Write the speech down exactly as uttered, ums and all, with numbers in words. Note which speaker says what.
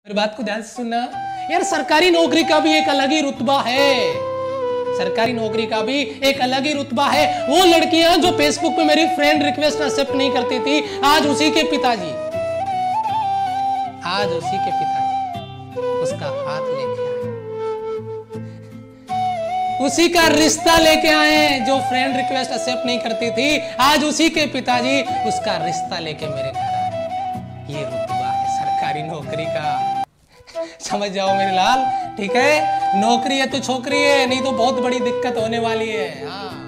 Speaker 1: मेरी बात को ध्यान से सुनना यार, सरकारी नौकरी का भी एक अलग ही रुतबा है। सरकारी नौकरी का भी एक अलग ही रुतबा है। वो लड़कियां जो फेसबुक पे मेरी फ्रेंड रिक्वेस्ट एक्सेप्ट नहीं करती थी, आज उसी के पिताजी आज उसी के पिताजी उसका हाथ लेके आए, उसी का रिश्ता लेके आए। जो फ्रेंड रिक्वेस्ट एक्सेप्ट नहीं करती थी, आज उसी के पिताजी उसका रिश्ता लेके मेरे घर आए। ये रुतबा है सरकारी नौकरी का, समझ जाओ मेरे लाल। ठीक है, नौकरी है तो छोकरी है, नहीं तो बहुत बड़ी दिक्कत होने वाली है। हाँ।